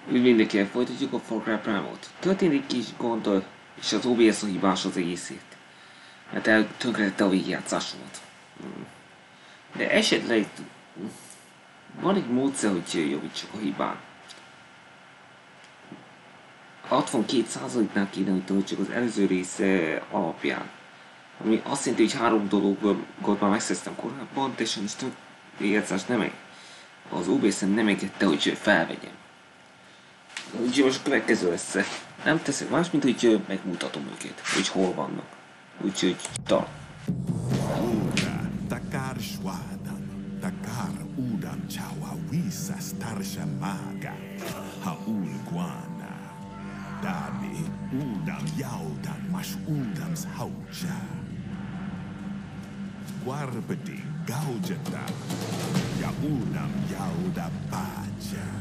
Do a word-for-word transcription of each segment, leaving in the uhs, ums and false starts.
Úgy mindenkinek folytatjuk a Far Cry Primal-t. Történik kis gond, és az o bé es a hibás az egészét. Mert el tönkretette a végigjátszásomat. De esetleg van egy módszer, hogy javítsuk a hibán. hatvankét százaléknál kéne, hogy töltsük az előző része alapján. Ami azt jelenti, hogy három dologot már megszereztem korábban, de sajnos végigjátszás nem az o bé es nem engedte, hogy felvegyem. Úgyhogy most a következő lesz. Nem teszek más, mint hogy megmutatom őket, hogy hol vannak. Úgyhogy tart. Takar Shwadan, Takar Udam Chawa Wisas Tarshamaga, Haul Guana, Dabi Udam Yaudan Mas Udams Haucha, Guarbati Gaujata, Yaudam Yauda Pacha.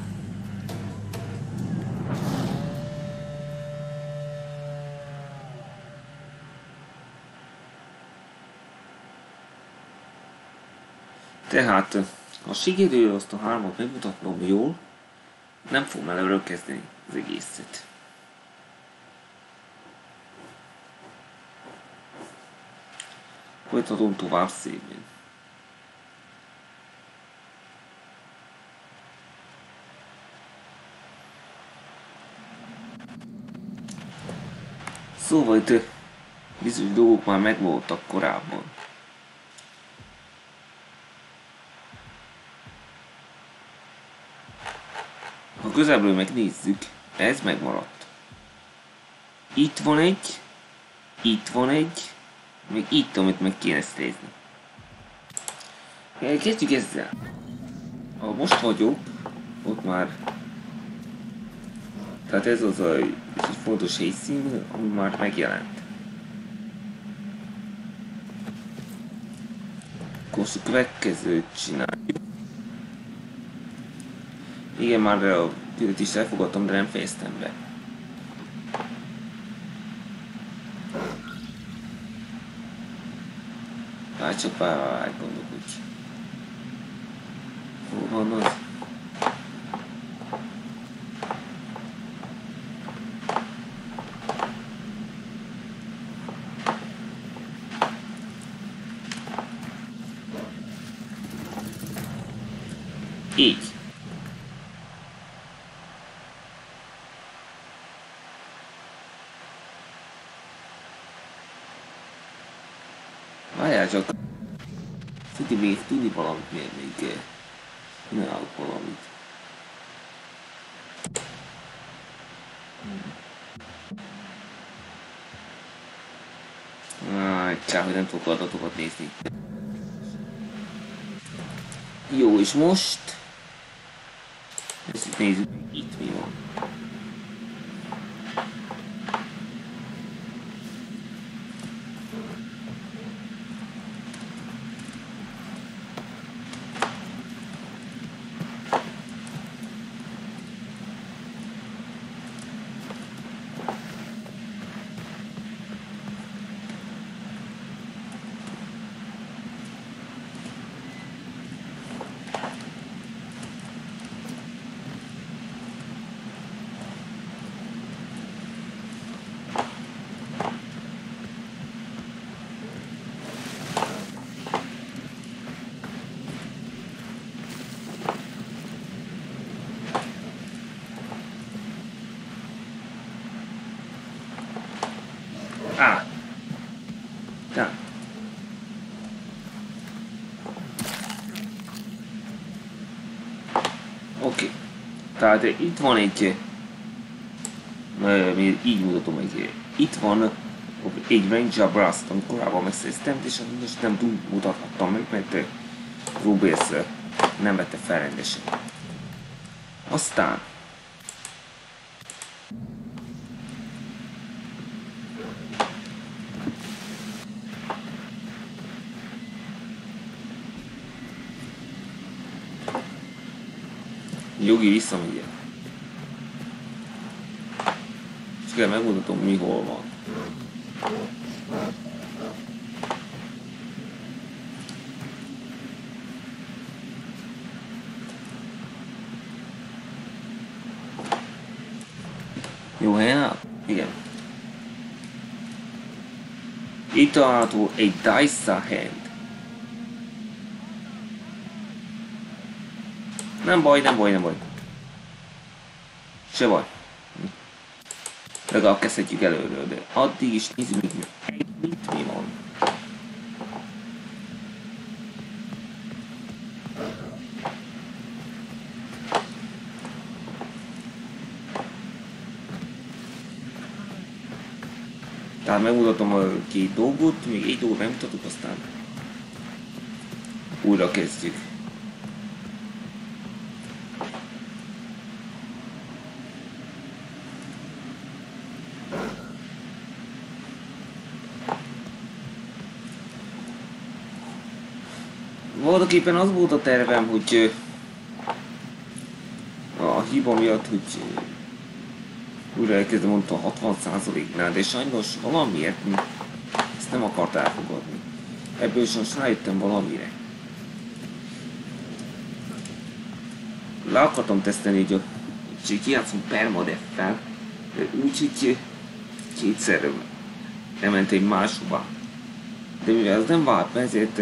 Tehát, ha sikerül azt a hármat megmutatnom jól, nem fogom előről kezdeni az egészet. Folytatom tovább szépen. Szóval itt bizonyos dolgok már megvoltak korábban. Ha közelből megnézzük, ez megmaradt. Itt van egy, itt van egy, még itt, amit meg kéne nézni. Kezdjük ezzel. Ha most vagyok, ott már... Tehát ez az a, egy fontos helyszín, ami már megjelent. Akkor most a következőt csináljuk. Igen, már a pillanat is elfogadtam, de nem fejeztem be. Hát csak várj, gondolkodj. Hol van az? Így. Várjál csak. Szerintem még tudni valamit, miért még csinálok valamit. Áj, csá, hogy nem tudok adatokat nézni. Jó, és most... Ezt nézzük, itt mi van. Á! Ja. Oké. Okay. Tehát itt van egy... Így mutatom egy... Itt van egy Ranger Blast, amit korábban megszereztem, és most nem túl mutathattam meg, mert Rubens nem vette fel rendesen. Aztán... Jogi visszamegyek. És kell megmutatom, mi hol van. Jó helyen áll? Igen. Itt található egy Dice Hand. Nem baj, nem baj, nem baj. Se baj. Legalább kezdhetjük előről, de addig is nézzük még mit mi van. Tehát megmutatom a két dolgot, még egy dolgot megmutatok, aztán újra kezdjük. Voltaképpen az volt a tervem, hogy a hiba miatt, hogy újra elkezdem mondta hatvan százaléknál, de sajnos valamiért ezt nem akart elfogadni. Ebből sajnos rájöttem valamire. Le akartam tesztelni, hogy, hogy kijátszom permadeffel, de úgy, hogy kétszer elment egy máshova. De mivel ez nem vált be, ezért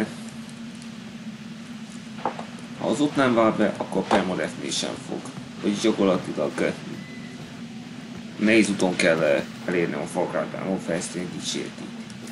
ha az ott nem vált be, akkor a permadeffnél sem fog. Vagyis gyakorlatilag nehéz úton kell elérni a Far ahol fejleszteni dicsérti.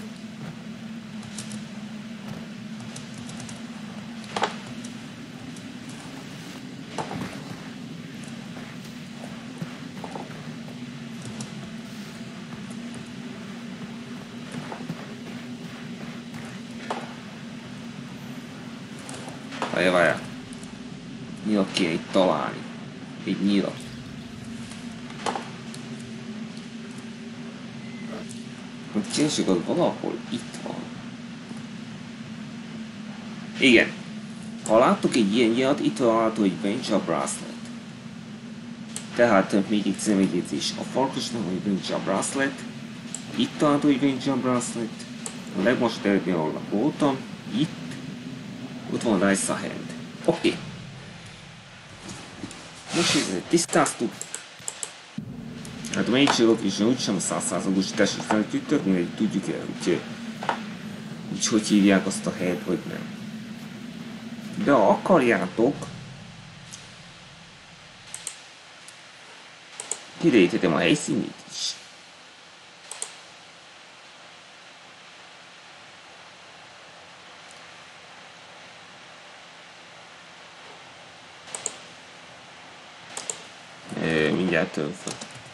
Várjál, várjál. Nyilat kéne itt találni. Egy nyilat. A csinség az valahol itt van. Igen. Ha láttok egy ilyen nyilat, itt található egy Venture Bracelet. Tehát még egyszer megjegyzés. A farkasnak egy Venture Bracelet. Itt található egy Venture Bracelet. A legmagasabb területen, ahol voltam. Itt. Ott van a Dice Hand. Oké. Okay. Most tisztáztuk. Hát a mélységok is úgysem a száz százalékos testesítőt tök mindegy, tudjuk el, hogy, hogy hogy hívják azt a helyet, vagy nem. De ha akarjátok, kideríthetem a helyszínét is. E, mindjárt több fel.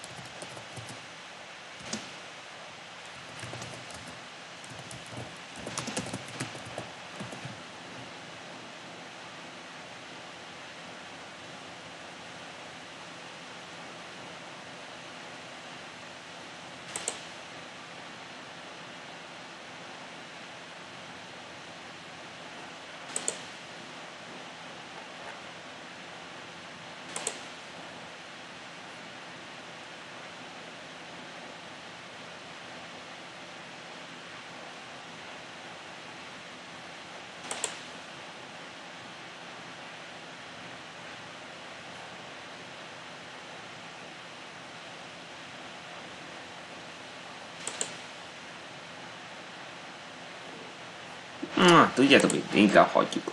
Na, tudjátok, hogy inkább hagyjuk.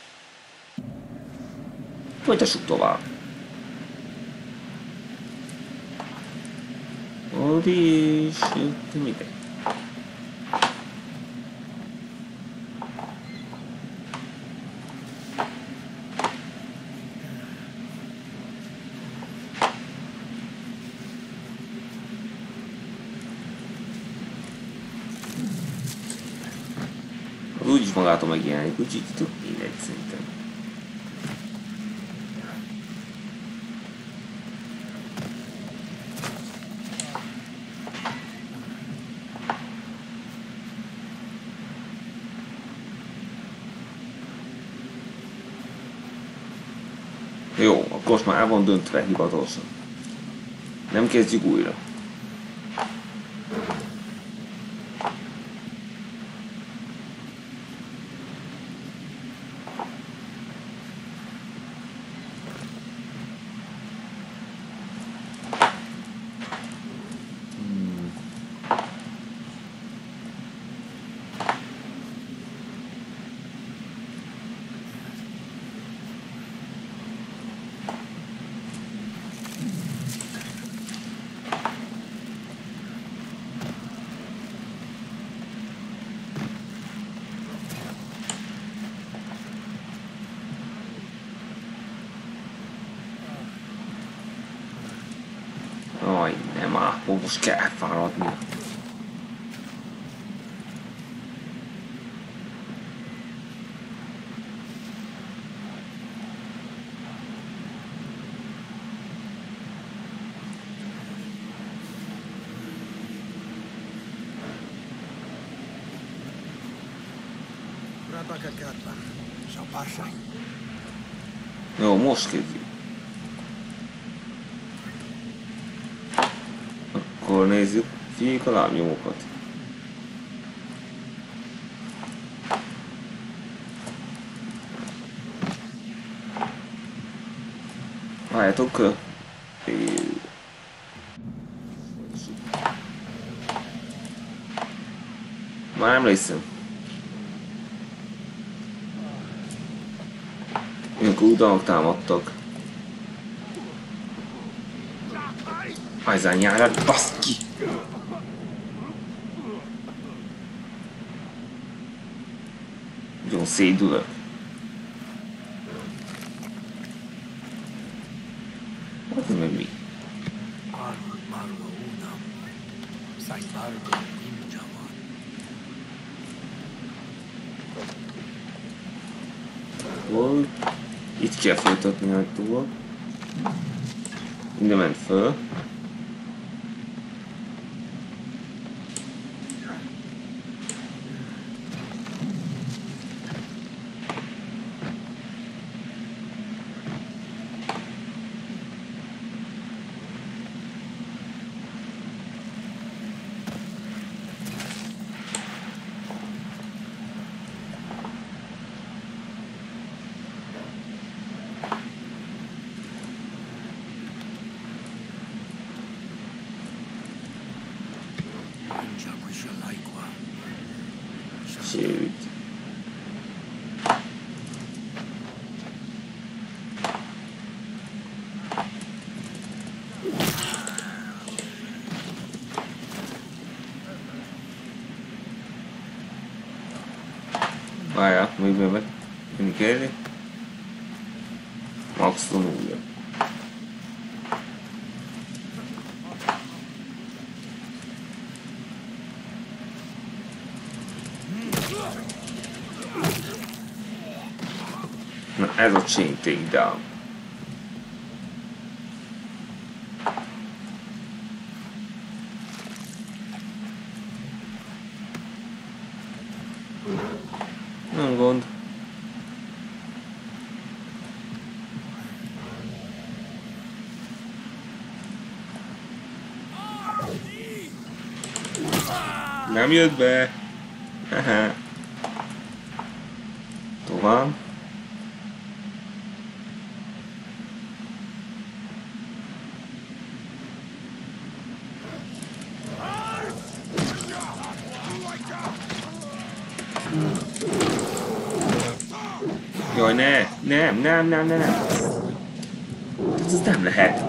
Folytassuk tovább. Ott is... Minden. Úgyis magától megjelenik, úgyhogy tök mindegy szerintem. Jó, akkor most már el van döntve hivatalosan. Nem kezdjük újra. már, most kell fáradni. Jó, most kezdjük. Akkor nézzük, figyeljük a lábnyomokat. Várjátok, már emlékszem. Ilyenkor udalmak támadtak. Ajzányárat, baszd ki! Nagyon szédülök. Hát ez meg mi? Hol? Itt kell folytatni a túl. Ide ment föl. Sőt. Várjál, még bevet. Mindig érni. Max tanulja. Na, ez a chain takedown. Nem gond. Nem jött be. Haha. Tovább. Jaj, ne! Nem, nem, nem, nem, nem! Ez nem lehet!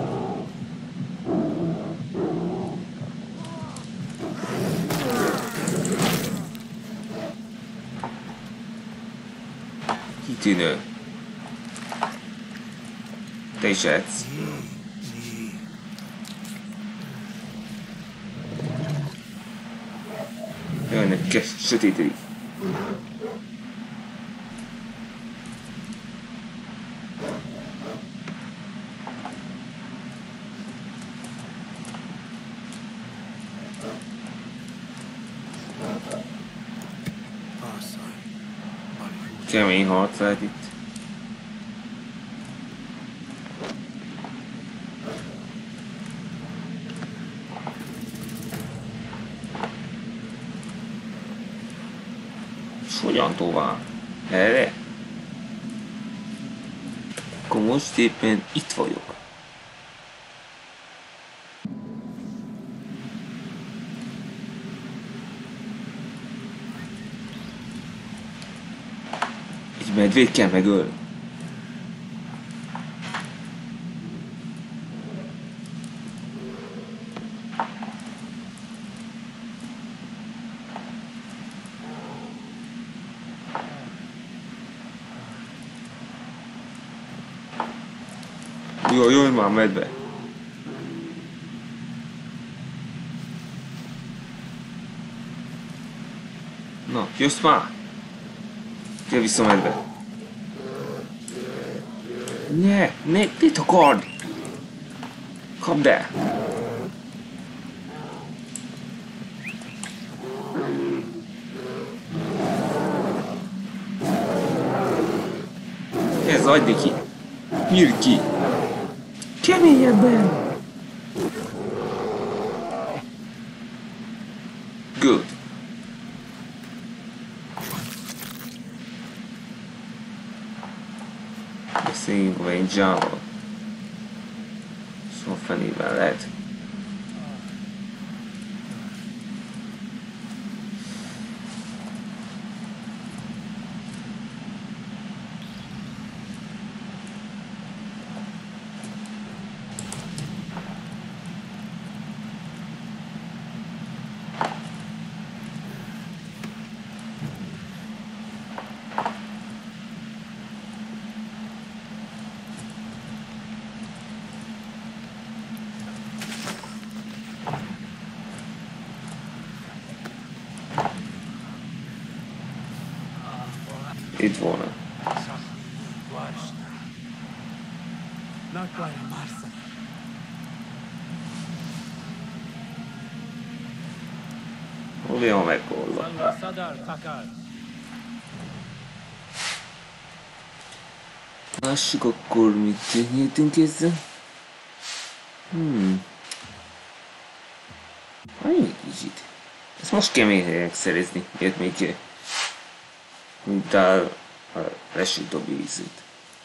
Kitűnő. Te is edsz. Jaj, ne, kezd sötétedik. Kemény harc lehet itt. És hogyan tovább? Erre? Akkor most éppen itt vagyok. Medvét kell megölni. Jó, jöjj már medve. Jössz már! Gyere vissza medve! Ne! Ne! Ne takard! Kapd el! Ez adj neki! Nyírd ki! Keményebben! Good. Beszéljünk a egy Java. Szóval fenével lehet. Itt volna. Hol van megkollva? Lássuk akkor, mit nyíltünk ezzel. Hmm. Annyi kicsit. Ezt most kemény helyek szerezni, miért még mint a lesült a vízét.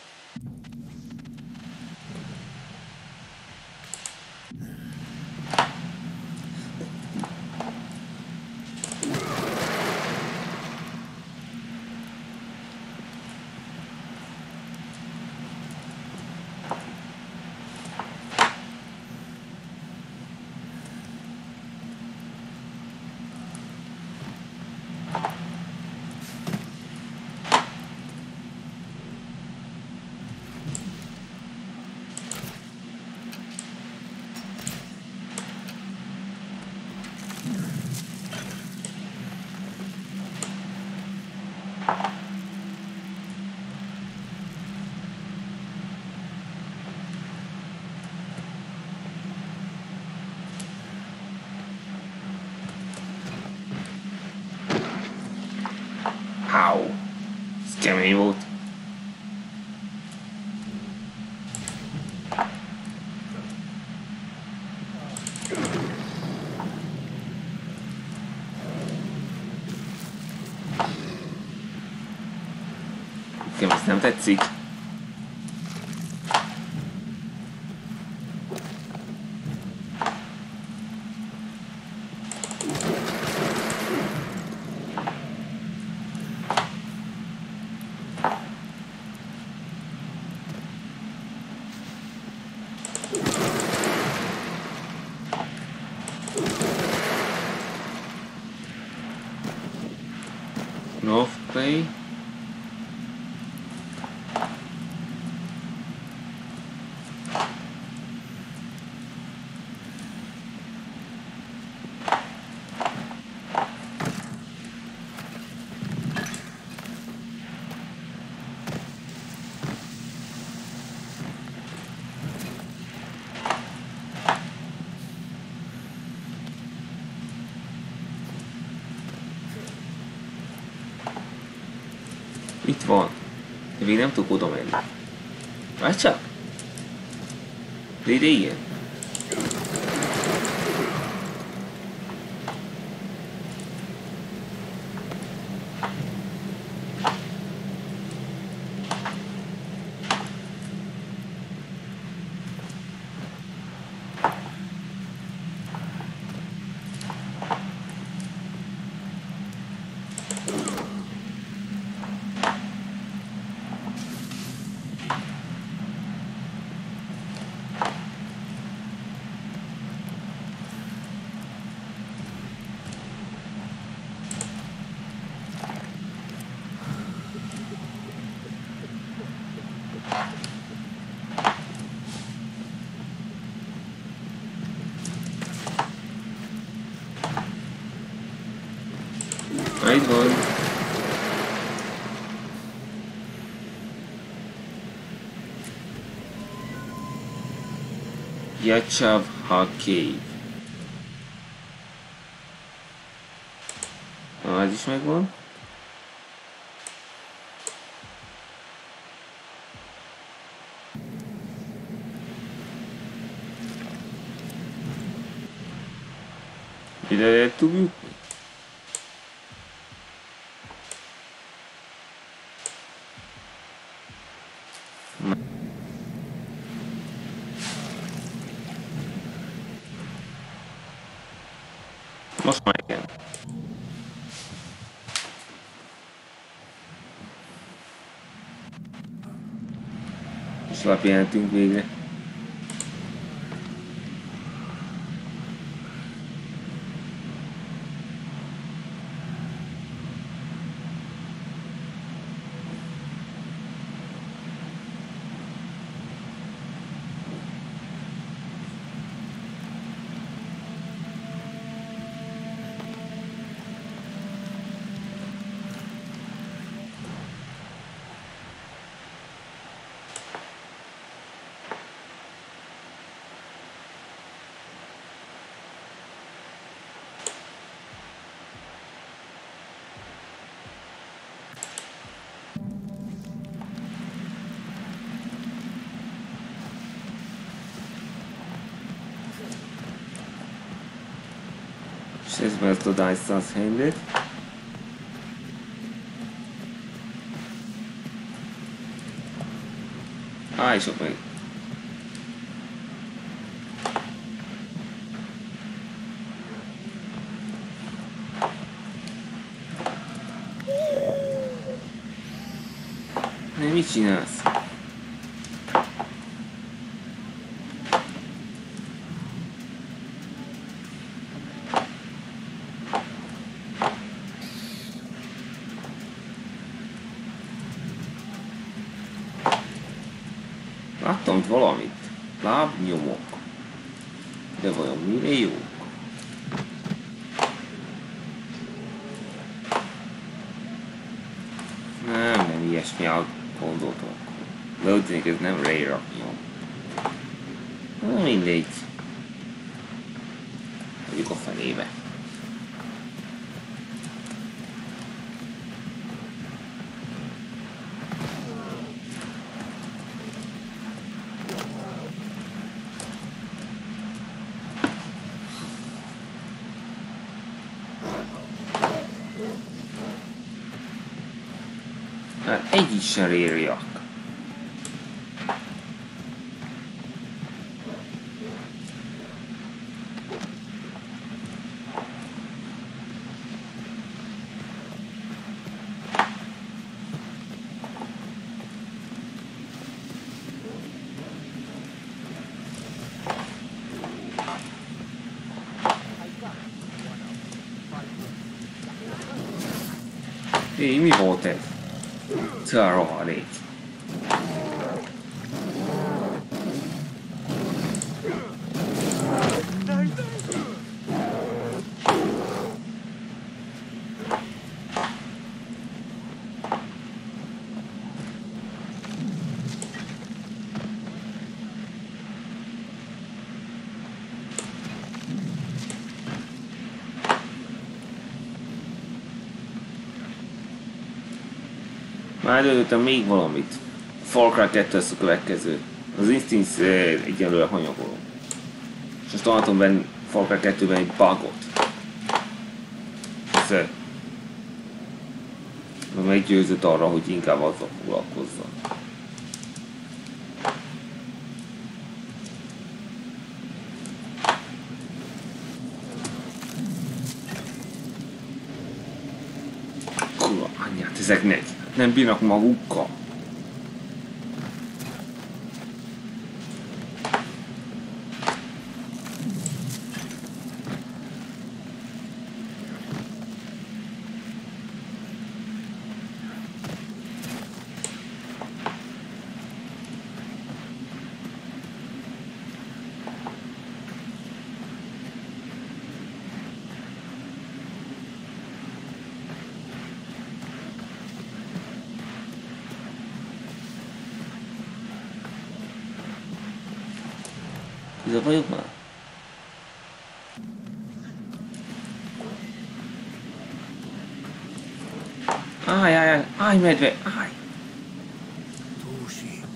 How? Ez kemény volt. Nekem ez nem tetszik. North Bay. Itt van. De még nem tudok oda menni. Várj csak! De ide ilyen. Itt van. Yachavha Cave. Na, ez is megvan. Ide lehet tudjuk. Most már igen. És lapjelentünk végre. És ez már ezt a Dice Handet. Á, és ott meg. Ne, mit csinálsz? Láttam valamit. Lábnyomok. De vajon mire jók? Nem, nem ilyesmi gondoltam. De úgy tűnik, ez nem Ray-ra nyom. Na mindegy. Hagyjuk a fenébe. Hát egy is sem érjak. Hé, mi volt ez? Ce a rohadék. Már előttem még valamit. Far Cry kettő lesz a következő. Az Instance egyelőre hanyagolom. És most találtam benne Far Cry kettőben egy bugot. Ez meggyőzött arra, hogy inkább azzal foglalkozzon. Kurva anyját, ezek negy. Nem bírnak magukkal. Ide vagyok már? Állj, állj, állj, állj, medve, állj! Tósi.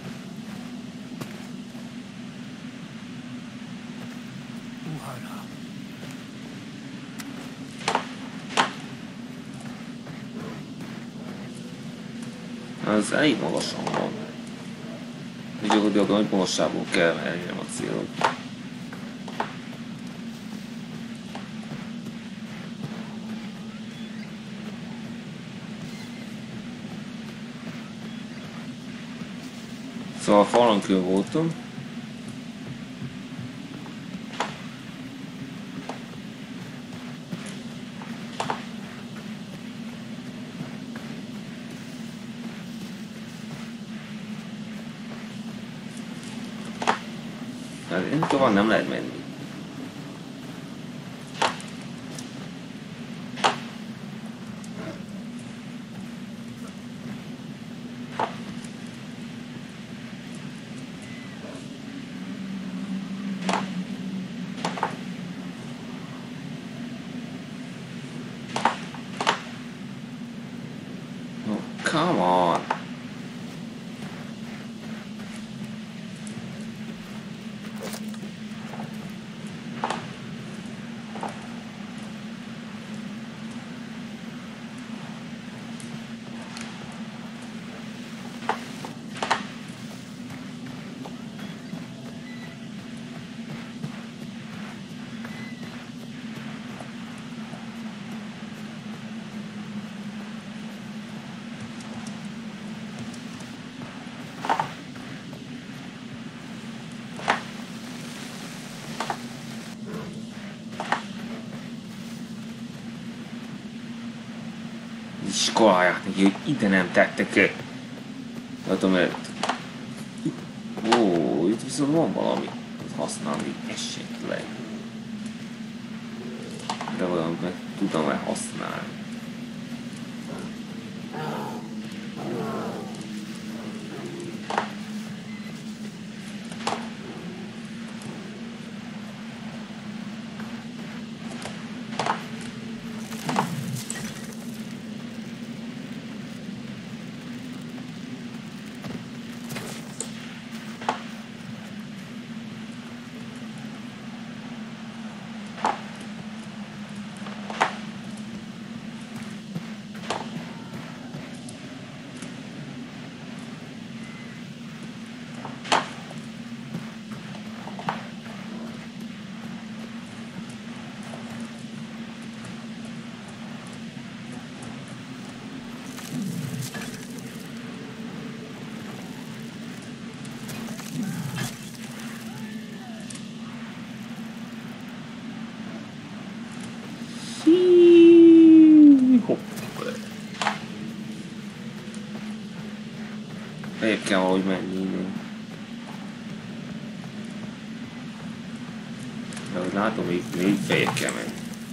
Uhara. Az elég magasan van. Gyakorlatilag nagy magasságból kell elérnem a célot. Szóval a falon kül voltam. Hát én tovább nem lehet menni. Oh, come on. Iskoláját neki, hogy ide nem tettek. Látom, mert... Ó, itt viszont van valami, hogy használni esetleg. De valamit meg tudom-e használni. Épp kell valahogy menni innen. De ahogy látom, még, még feljebb kell menni.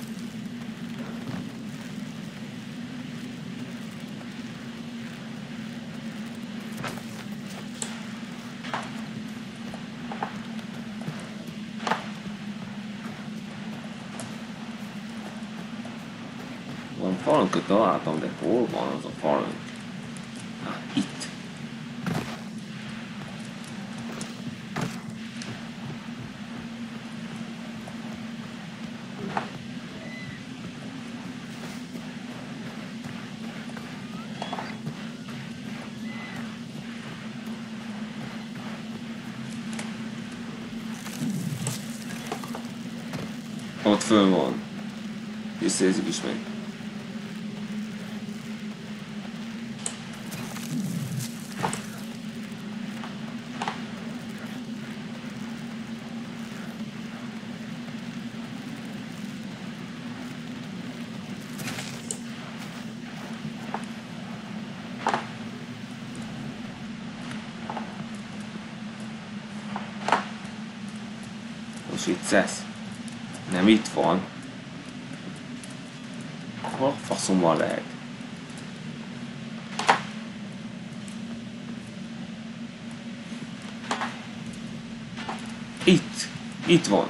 Van falunkat találtam, de hol van az a falunk? Ah, itt. Ott fönn van. Visszaérzik is meg. Most itt szesz. Nem itt van. Hol faszommal lehet? Itt! Itt van!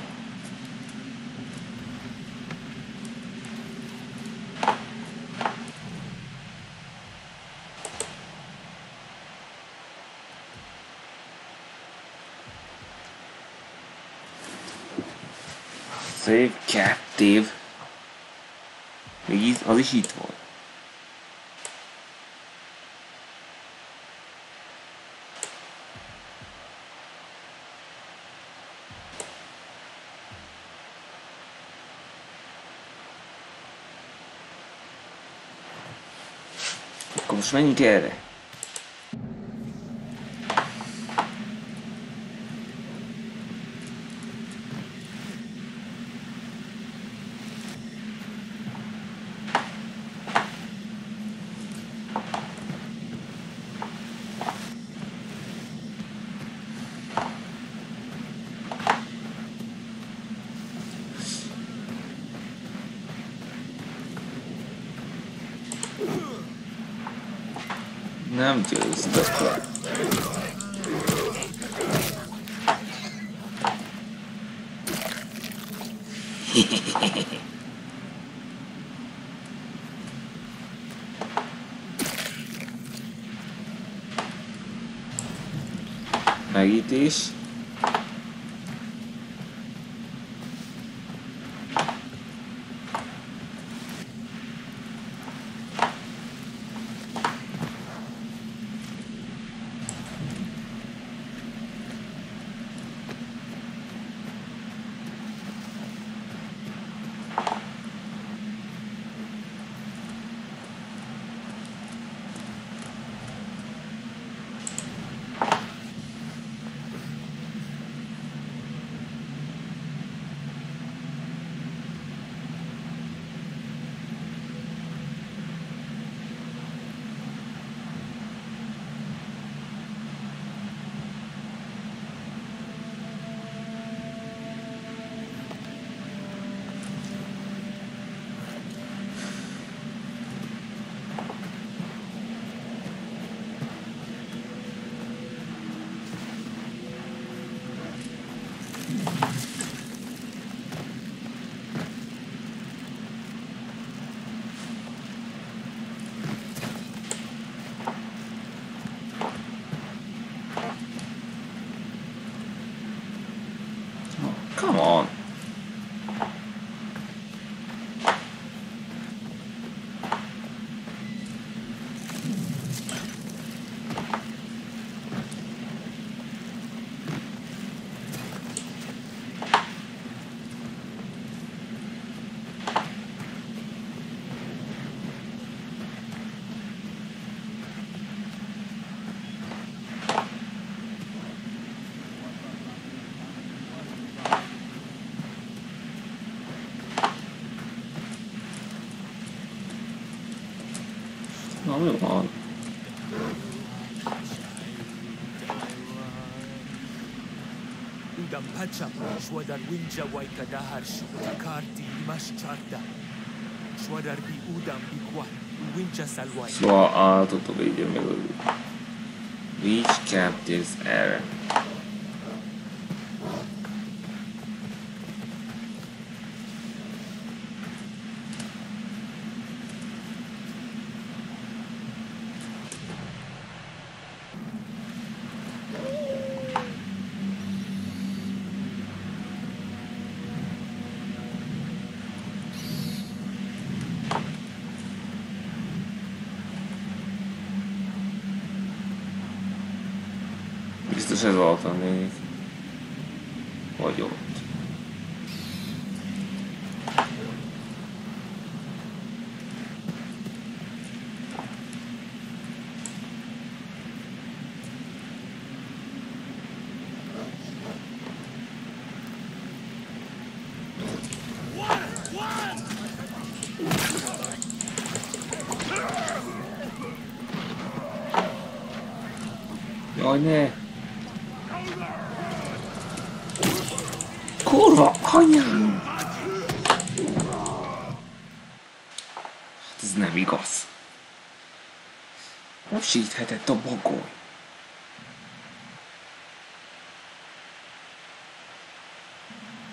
Save captive. Még így, az is itt van. Akkor most menjünk erre. Nem győztek le. Megítés. Come on. Na, mi van? Udam pacha, Shwadar winja waikadahar karti mashcharda. Shwadar bi udam bikwa, winja salwai. Szóval állatotok így meg a Reach Captives erre. Biztos ez alatt lennék. Vagy ott. Jaj, ne! Kurva anyám! Hát ez nem igaz. Nem síthetett a bagoly.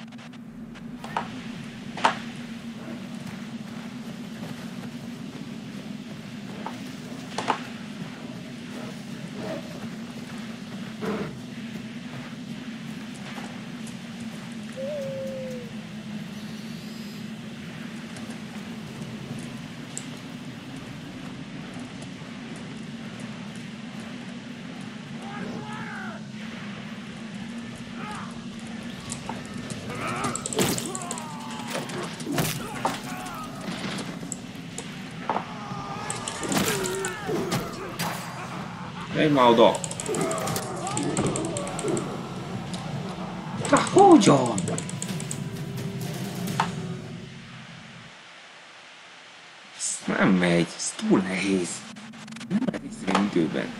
Gyere már oda! Hát hogyan? Ez nem megy, ez túl nehéz. Nem lehet észre időben.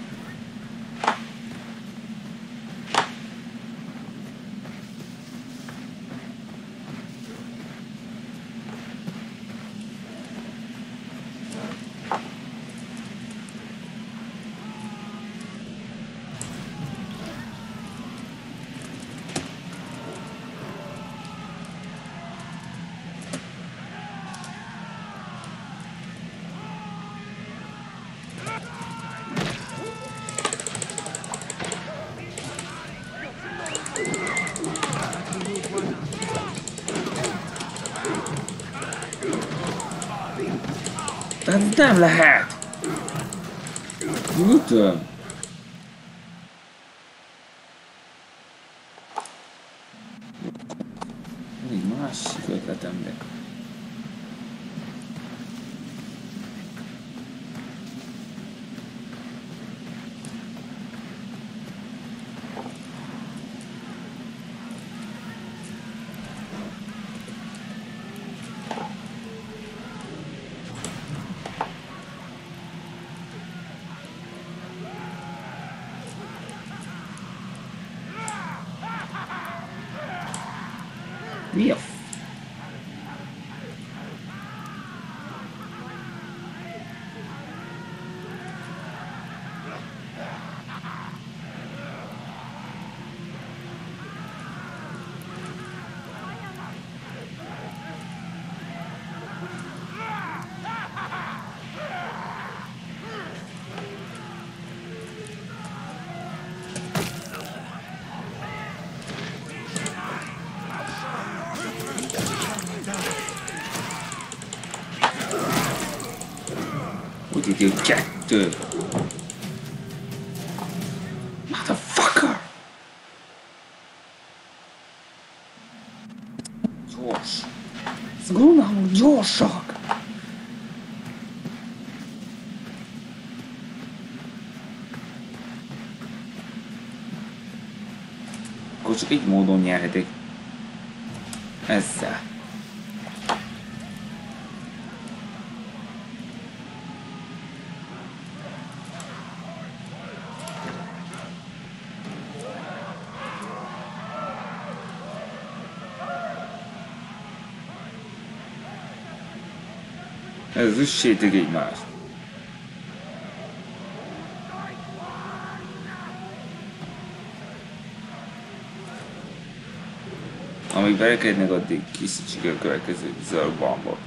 Ez nem lehet! Ütöm! Egy másik ötletemre. Mi a f... Úgy idő kettő. Motherfucker! Gyors! Ez grunálunk gyorsak! Akkor csak így módon nyerhetik. Ezzel. Ez üssétek egymást. Amíg verekednek, addig készítsük a következő zöld bombot.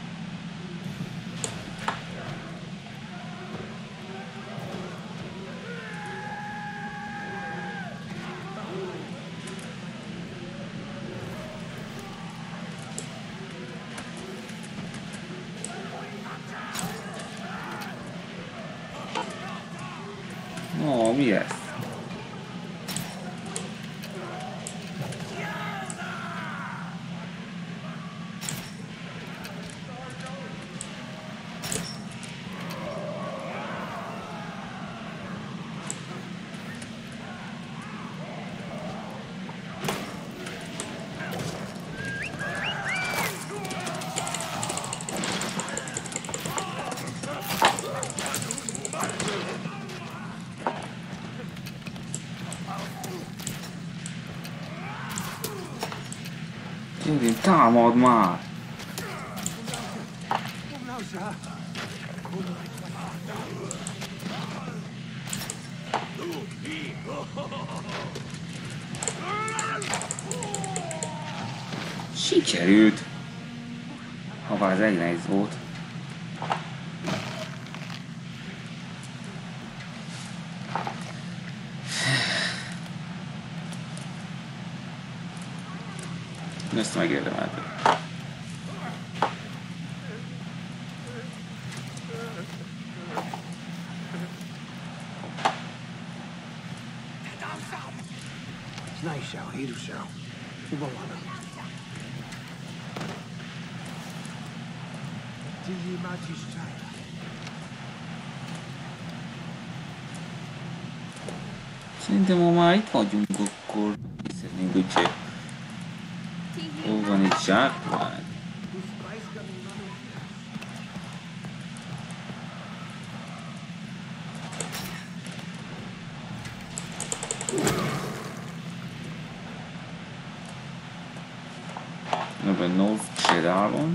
Ó, mi ez? Gyere, támad már! Sikerült! Habár ez egy nehéz volt. Ezt megérdemeltem. Snaisha, Hirusha, Ubawana. Tihi Majishaya. Szerintem ma már itt vagyunk, akkor szeretnénk, hogy hol van itt zsákmány. Ebben North Csedálon.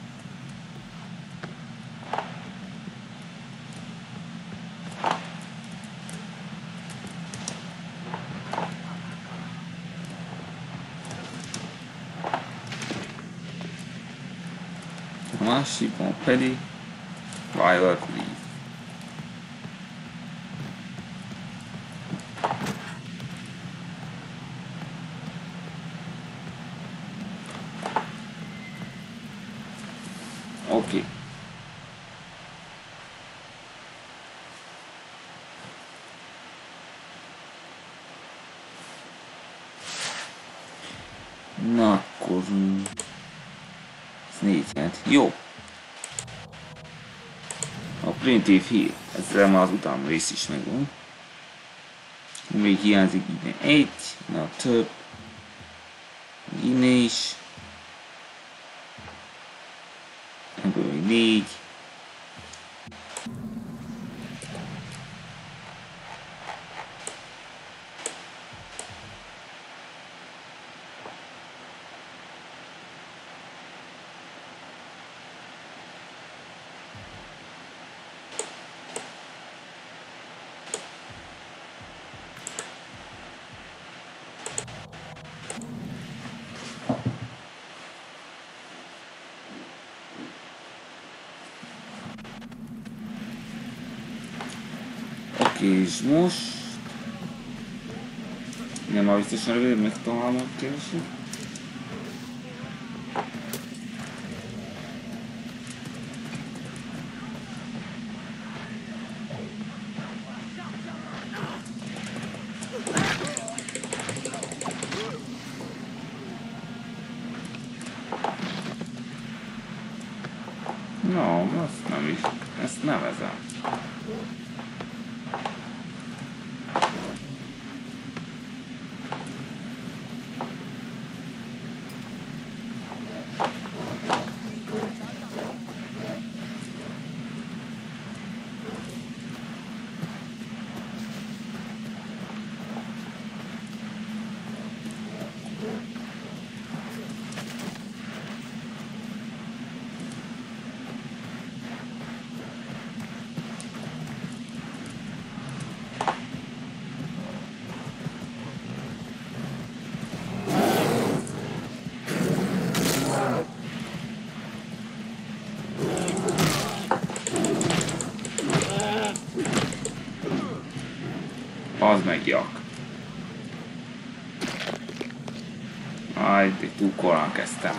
A másikon pedig Violet Leaf. Oké. Okay. Na akkor... Ez négy jelent. Jó. A Primitive Heal. Ezzel már az utána rész is megvan. Még hiányzik innen egy, na több. Innen is. Ebből még négy. És most... Nem, már biztosan rövid megtalálom a kérdését. No, azt nem is. Ezt nevezem. Az meg jak. Aj, de túl korán kezdtem.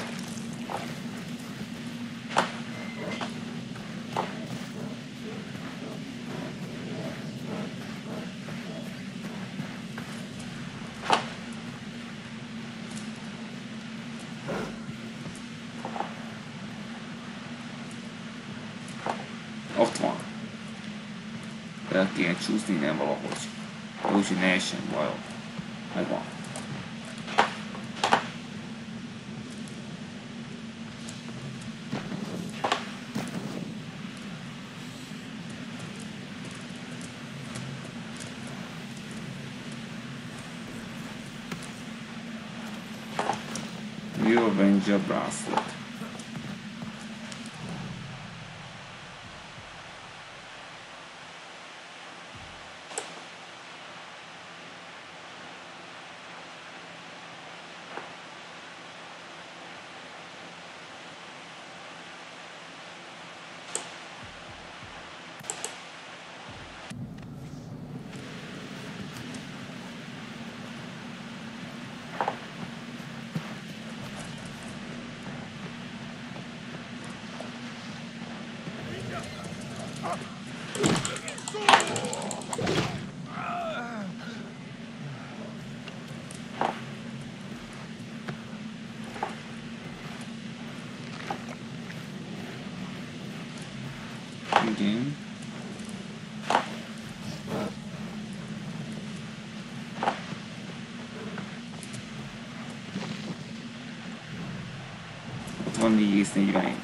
Ott van. El kéne csúszni innen valahogy. Úgyhogy ne essen bajok. Megvan. New Avenger Bracelet. hatvannégy egész negyvenegy.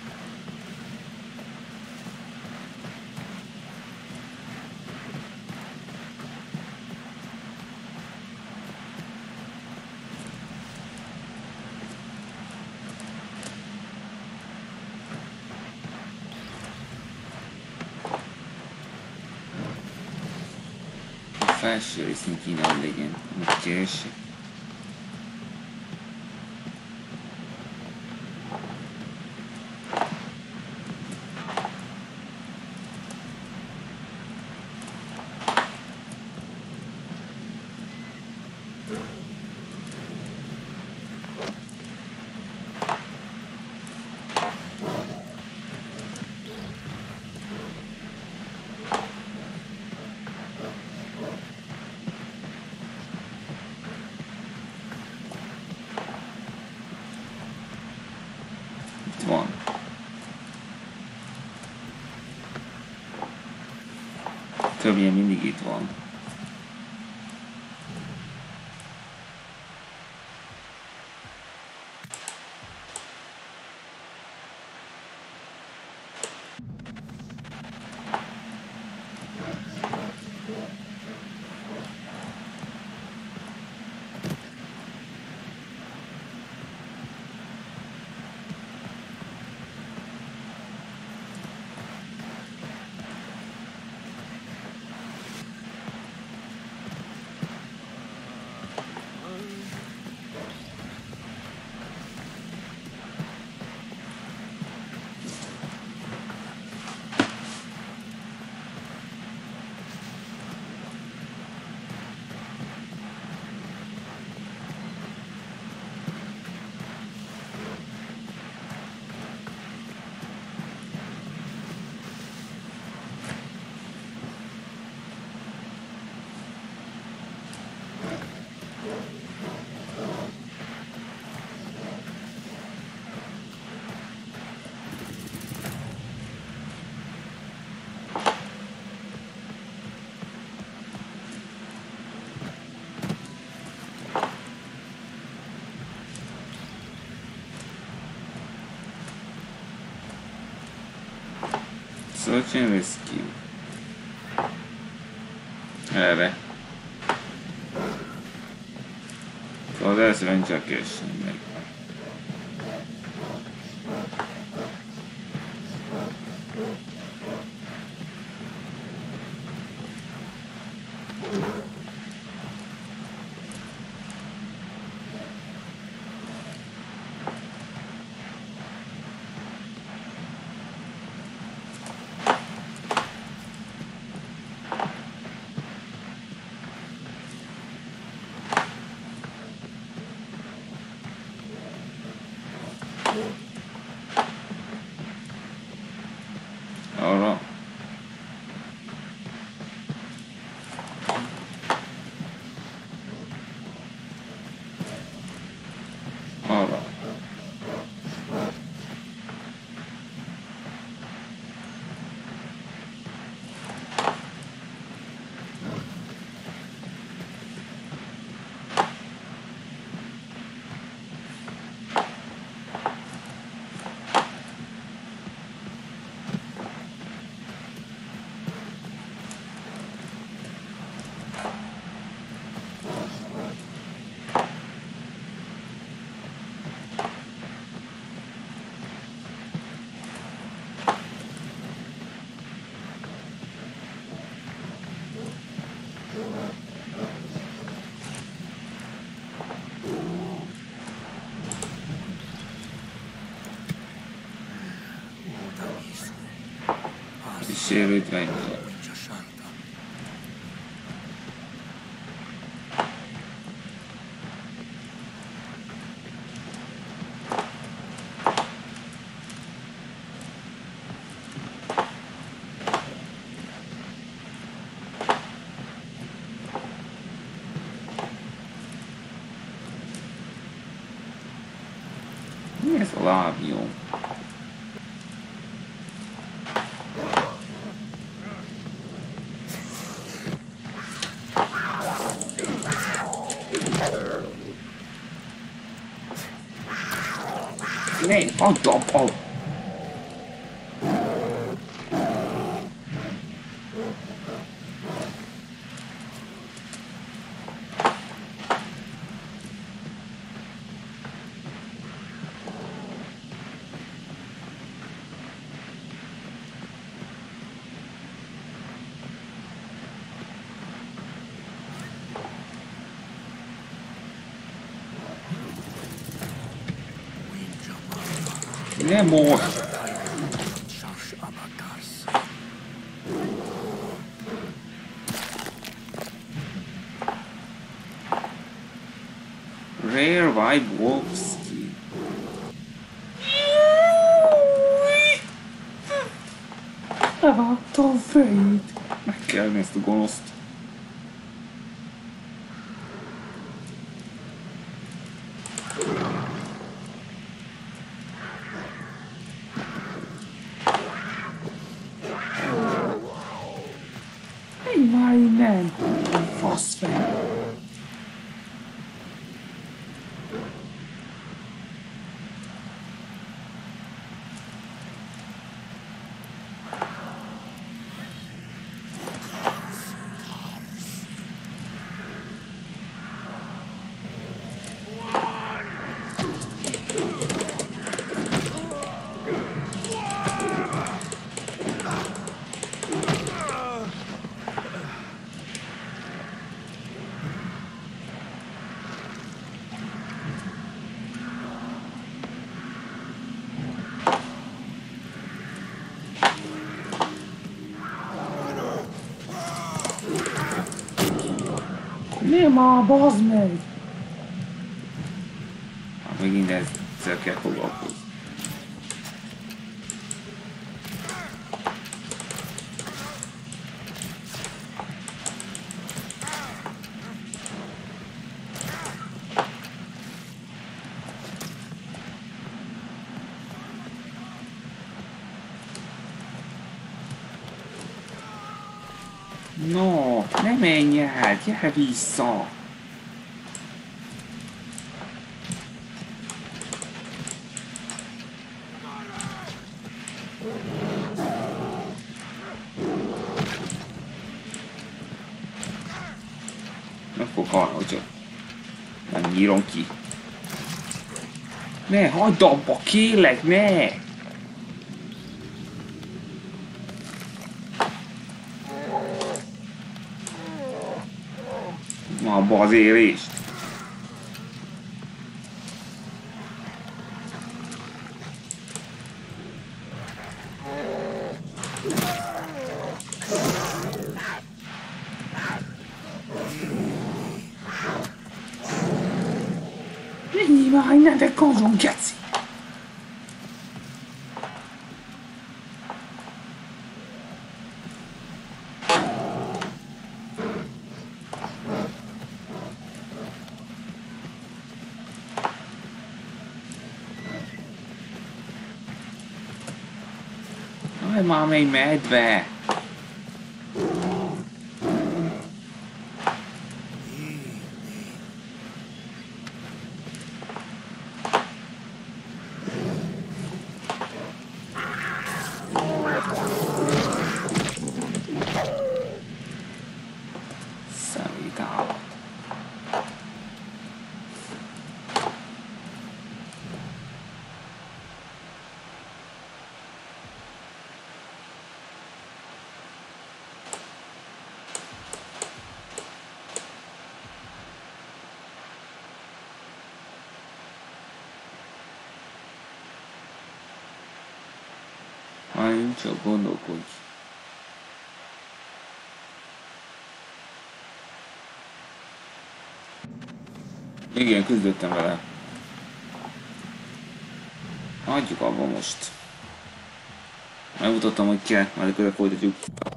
A felső részén kéne, hogy legyen, amit keresek. Van. Több ilyen mindig itt van. Search and rescue. Erre. Az elsőben csak kessen meg. Arra. Arra. Sérült vengyel. Mi ez a lábnyom? Ne, hagyd abba! Nem most! Rare White Wolfskin. Levágta a fejét. Meg kell nézni ezt a gonoszt. Már innen! Faszfej! Mi már, bazd meg! Hát megint ezzel kell foglalkozni. No, ne menj el, gyere vissza! Nem fog halni, hogyha nem nyírom ki. Ne, hagyd abba, kérlek, ne! Abba az érést. Menjél már innen, de kazon, geci! Aj, már még medve! Szemétállat. Majd csak gondolkodj. Igen, küzdöttem vele. Hagyjuk abba most. Megmutattam, hogy kell, majd akkor folytatjuk.